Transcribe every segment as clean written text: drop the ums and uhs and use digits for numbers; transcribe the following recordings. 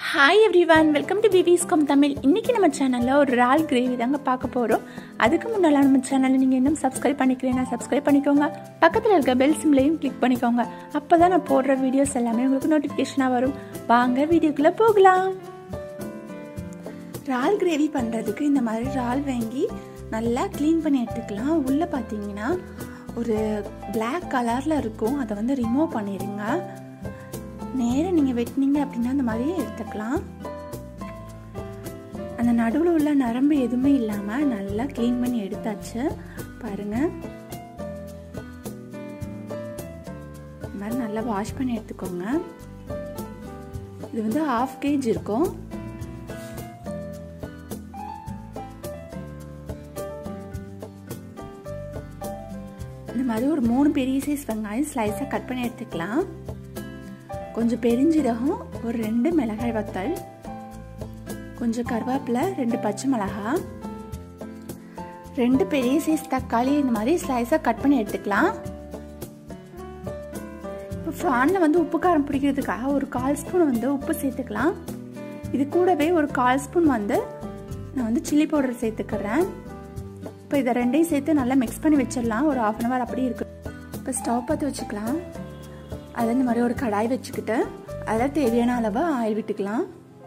Hi everyone, welcome to Beevis Tamil. இன்னைக்கு நம்ம சேனல்ல ஒரு இறால் கிரேவி தாங்க பார்க்க போறோம். அதுக்கு முன்னால நம்ம சேனலை நீங்க இன்னும் சப்ஸ்கிரைப் பண்ணிக்கலைனா சப்ஸ்கிரைப் பண்ணிக்கோங்க. பக்கத்துல இருக்க பெல் சிம்பலையும் கிளிக் பண்ணிக்கோங்க. அப்பதான் நான் போடுற வீடியோஸ் எல்லாமே உங்களுக்கு நோட்டிஃபிகேஷனா வரும். வாங்க வீடியோக்குள்ள போகலாம். இறால் கிரேவி பண்றதுக்கு இந்த மாதிரி இறால் வாங்கி நல்லா க்ளீன் பண்ணி எடுத்துக்கலாம். உள்ள பாத்தீங்கன்னா ஒரு Black கலர்ல இருக்கும். அதை வந்து ரிமூவ் பண்ணிடுங்க. நேரா நீங்க வெட்டினீங்க அப்படின்னா அந்த மாதிரி எடுத்துக்கலாம். அந்த நடுவுல உள்ள நரம்பு எதுவுமே இல்லாம நல்லா க்ளீன் பண்ணி எடுத்தாச்சு பாருங்க. இந்த மாதிரி நல்லா வாஷ் பண்ணி எடுத்துக்கோங்க. இது வந்து 1/2 kg இருக்கும். இந்த மாதிரி ஒரு 3 பெரிய சைஸ் வெங்காயம் ஸ்லைஸா கட் பண்ணி எடுத்துக்கலாம். கொஞ்சம் பெருஞ்சீரகம், ஒரு 2 மிளகாய் வத்தல், கொஞ்சம் கருவேப்பிலை, 2 பச்சை மிளகாய், 2 பெரிய சைஸ் தக்காளி இந்த மாதிரி ஸ்லைஸாக கட் பண்ணி எடுத்துக்கலாம். இப்போ ஃப்ரானில் வந்து உப்பு காரம் பிடிக்கிறதுக்காக ஒரு 1/4 ஸ்பூன் வந்து உப்பு சேர்த்துக்கலாம். இது கூடவே ஒரு 1/4 ஸ்பூன் வந்து நான் வந்து சில்லி பவுடர் சேர்த்துக்கிறேன். இப்போ இதை ரெண்டையும் சேர்த்து நல்லா மிக்ஸ் பண்ணி வச்சிடலாம். ஒரு 1/2 hour அப்படி இருக்கு. இப்போ ஸ்டவ் பற்ற வச்சுக்கலாம். அதை இந்த மாதிரி ஒரு கடாய் வச்சுக்கிட்டு அதில் தேவையான அளவு ஆயில் விட்டுக்கலாம்.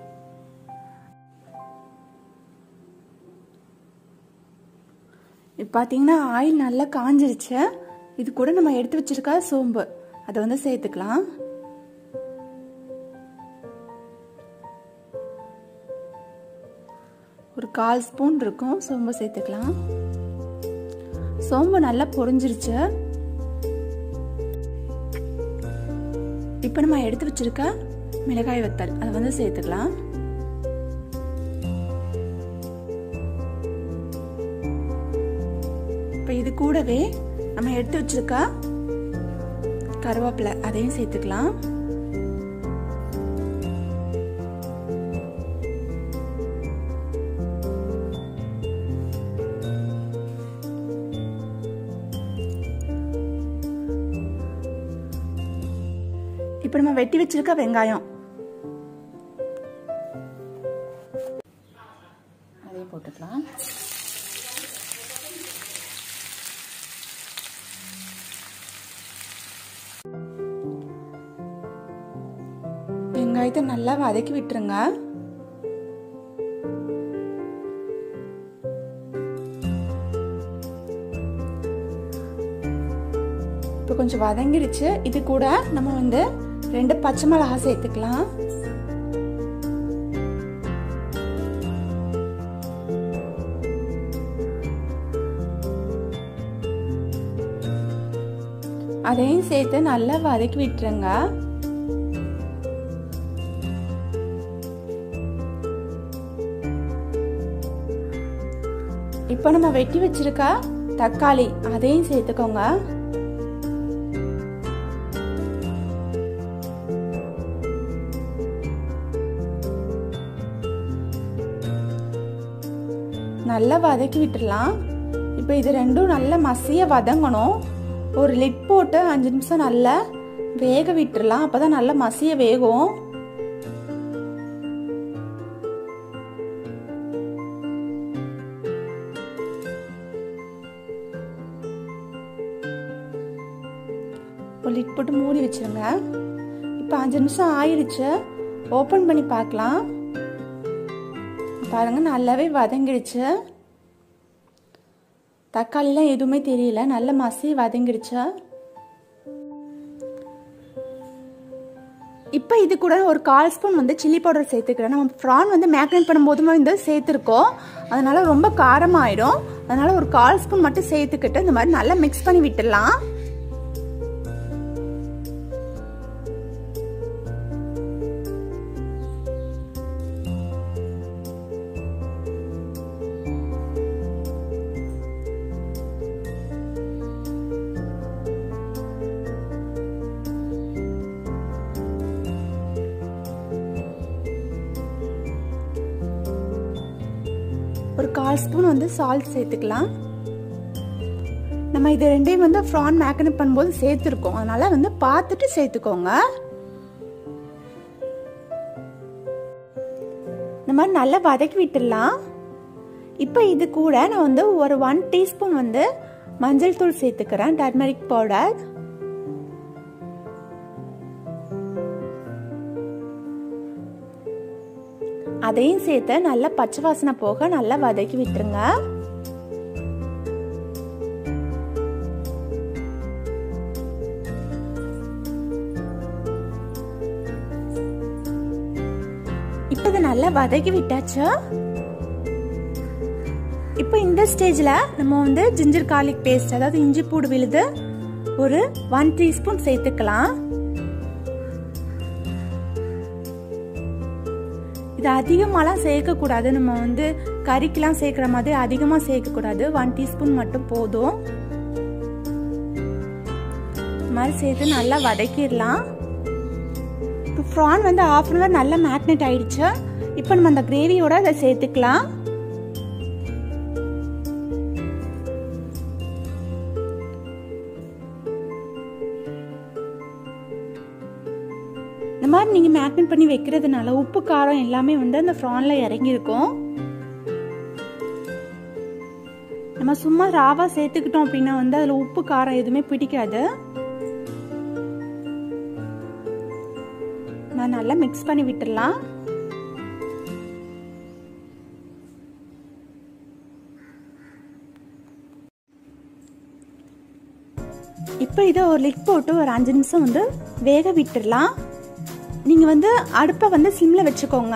இப்போ பார்த்தீங்கன்னா ஆயில் நல்லா காஞ்சிருச்சு. இது கூட நம்ம எடுத்து வச்சிருக்க சோம்பு அதை வந்து சேர்த்துக்கலாம். ஒரு 1/4 ஸ்பூன் இருக்கும் சோம்பு சேர்த்துக்கலாம். சோம்பு நல்லா பொரிஞ்சிருச்சு. இப்போ நம்ம எடுத்து வச்சிருக்க மிளகாய் வத்தல் அதை வந்து சேர்த்துக்கலாம். இப்போ இது கூடவே நம்ம எடுத்து வச்சிருக்க கருவேப்பிலை அதையும் சேர்த்துக்கலாம். இப்போ நம்ம வெட்டி வச்சிருக்க வெங்காயம் அதே போட்டுக்கலாம். வெங்காயத்தை நல்லா வதக்கி விட்டுருங்க. இப்போ கொஞ்சம் வதங்கிடுச்சு. இது கூட நம்ம வந்து 2 பச்சை மிளகாய் சேர்த்துக்கலாம். அதையும் சேர்த்து நல்லா வதக்கி விட்டுருங்க. இப்போ நம்ம வெட்டி வச்சிருக்க தக்காளி அதையும் சேர்த்துக்கோங்க. நல்லா வதக்கி விட்டுடலாம். இப்போ இது ரெண்டும் நல்லா மசிய வதங்கணும். ஒரு லிட் போட்டு 5 நிமிஷம் நல்லா வேக விட்டுடலாம். அப்பதான் நல்லா மசிய வேகும். ஒரு லிட் போட்டு மூடி வச்சிருங்க. இப்போ 5 நிமிஷம் ஆயிடுச்சு. ஓபன் பண்ணி பார்க்கலாம். பாருங்க நல்லாவே வதங்கிடுச்சு. தக்காளிலாம் எதுவுமே தெரியல. நல்ல மசி வதங்கிடுச்சு. இப்போ இது கூட ஒரு 1/4 ஸ்பூன் வந்து சில்லி பவுடர் சேர்த்துக்கிறேன். நம்ம ப்ரான் வந்து மேக்னேட் பண்ணும்போதுமே வந்து சேர்த்துருக்கோம். அதனால ரொம்ப காரமாயிடும். அதனால ஒரு 1/4 ஸ்பூன் மட்டும் சேர்த்துக்கிட்டு இந்த மாதிரி நல்லா மிக்ஸ் பண்ணி விட்டுடலாம். ஒரு 1/4 ஸ்பூன் வந்து சால்ட் சேர்த்துக்கலாம். நம்ம இது ரெண்டையும் வந்து ப்ரான் மேக்னேட் பண்ணும்போது சேர்த்துருக்கோம். அதனால வந்து பார்த்துட்டு சேர்த்துக்கோங்க. இந்த மாதிரி நல்லா வதக்கி விட்டுடலாம். இப்போ இது கூட நான் வந்து ஒரு 1 டீஸ்பூன் வந்து மஞ்சள் தூள் சேர்த்துக்கிறேன், டர்மரிக் பவுடர். அதையும் சேர்த்து நல்லா பச்சை வாசனை போக நல்லா வதக்கி விட்டுருங்க. இப்போ இதை நல்லா வதக்கி விட்டாச்சு. இப்போ இந்த ஸ்டேஜ்ல நம்ம வந்து ஜிஞ்சர் கார்லிக் பேஸ்ட், அதாவது இஞ்சி பூடு விழுது ஒரு 1 டீஸ்பூன் சேர்த்துக்கலாம். இது அதிகமாலாம் சேர்க்கக்கூடாது, நம்ம வந்து கறிக்கெல்லாம் சேர்க்குற மாதிரி அதிகமாக சேர்க்கக்கூடாது. 1 டீஸ்பூன் மட்டும் போதும். இந்த மாதிரி சேர்த்து நல்லா வதக்கிடலாம். இப்போ ப்ரான் வந்து 1/2 அன் ஹவர் நல்லா மேக்னேட் ஆயிடுச்சு. இப்போ நம்ம அந்த கிரேவியோட அதை சேர்த்துக்கலாம். இந்த மாதிரி நீங்கள் மேக்னேட் பண்ணி வைக்கிறதுனால உப்பு காரம் எல்லாமே வந்து அந்த ப்ரானில் இறங்கியிருக்கும். நம்ம சும்மா ராவா சேர்த்துக்கிட்டோம் அப்படின்னா வந்து அதில் உப்பு காரம் எதுவுமே பிடிக்காது. நான் நல்லா மிக்ஸ் பண்ணி விட்டுடலாம். இப்போ இதை ஒரு லிட் போட்டு ஒரு 5 நிமிஷம் வந்து வேக விட்டுடலாம். நீங்கள் வந்து அடுப்பை வந்து சிம்மில் வச்சுக்கோங்க.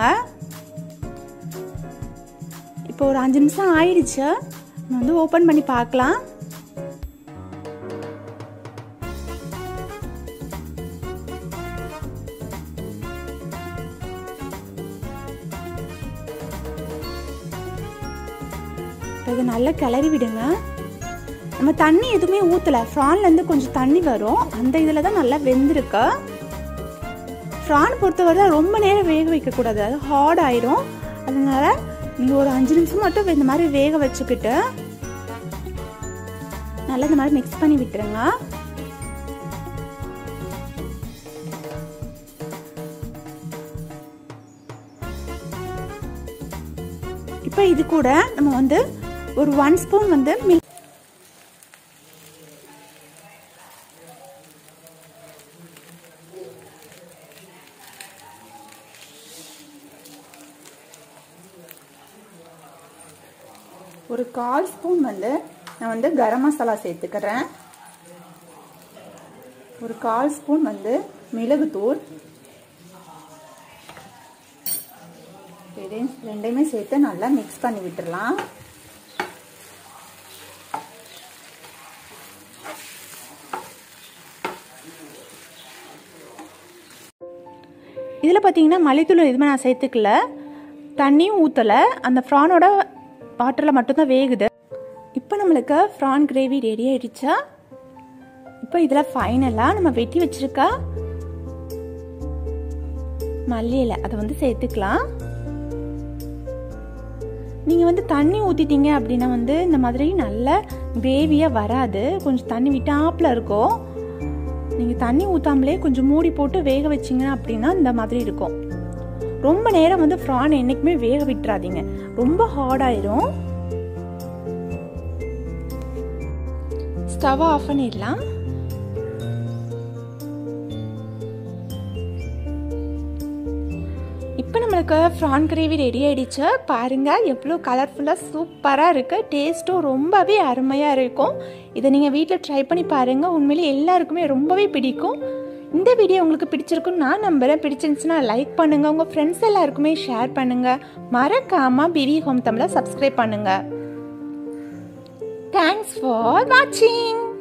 இப்போ ஒரு 5 நிமிஷம் ஆயிடுச்சு. நம்ம வந்து ஓப்பன் பண்ணி பார்க்கலாம். இதை நல்லா கிளறி விடுங்க. நம்ம தண்ணி எதுவுமே ஊற்றலை, ப்ரான்லேருந்து கொஞ்சம் தண்ணி வரும், அந்த இதில் தான் நல்லா வெந்திருக்கு. ப்ரான் பொறுத்தவரை ரொம்ப நேரம் வேக வைக்கக்கூடாது, அது ஹார்ட் ஆயிரும். அதனால நீங்கள் ஒரு 5 நிமிஷம் மட்டும் இந்த மாதிரி வேக வச்சுக்கிட்டு நல்லா இந்த மாதிரி மிக்ஸ் பண்ணி விட்டுருங்க. இப்போ இது கூட நம்ம வந்து ஒரு 1 ஸ்பூன் வந்து ஒரு 1/4 ஸ்பூன் வந்து நான் வந்து கரம் மசாலா சேர்த்துக்கிறேன். ஒரு 1/4 ஸ்பூன் வந்து மிளகுத்தூள். ரெண்டையுமே சேர்த்து நல்லா மிக்ஸ் பண்ணி விட்டுடலாம். இதில் பார்த்தீங்கன்னா மல்லித்தூள் எதுவுமே நான் சேர்த்துக்கல, தண்ணியும் ஊற்றலை, அந்த ப்ரானோட வாட்டரில் மட்டும்தான் வேகுது. இப்போ நம்மளுக்கு ப்ரான் கிரேவி ரெடி ஆயிடுச்சா. இப்போ இதில் ஃபைனலாக நம்ம வெட்டி வச்சிருக்க மல்லி இலை அதை வந்து சேர்த்துக்கலாம். நீங்கள் வந்து தண்ணி ஊற்றிட்டீங்க அப்படின்னா வந்து இந்த மாதிரி நல்ல கிரேவியாக வராது, கொஞ்சம் தண்ணி விட்டாப்பில் இருக்கும். நீங்கள் தண்ணி ஊற்றாமலே கொஞ்சம் மூடி போட்டு வேக வச்சிங்க அப்படின்னா இந்த மாதிரி இருக்கும். ரொம்ப நேரம் வந்து ப்ரான் என்றைக்குமே வேக விட்டுறாதீங்க, ரொம்ப ஹார்டாயிரும். ஸ்டவ் ஆஃப் பண்ணிடலாம். இப்போ நம்மளுக்கு ப்ரான் கிரேவி ரெடி ஆயிடுச்சு. பாருங்கள் எவ்வளோ கலர்ஃபுல்லாக சூப்பராக இருக்குது, டேஸ்ட்டும் ரொம்பவே அருமையாக இருக்கும். இதை நீங்கள் வீட்டில் ட்ரை பண்ணி பாருங்கள், உண்மையிலே எல்லாருக்குமே ரொம்பவே பிடிக்கும். இந்த வீடியோ உங்களுக்கு பிடிச்சிருக்குன்னு நான் நம்புகிறேன். பிடிச்சிருந்துச்சுன்னா லைக் பண்ணுங்கள், உங்கள் ஃப்ரெண்ட்ஸ் எல்லாருக்குமே ஷேர் பண்ணுங்கள். மறக்காமல் பிவி ஹோம் தமிழை சப்ஸ்கிரைப் பண்ணுங்கள். தேங்க்ஸ் ஃபார் வாட்சிங்.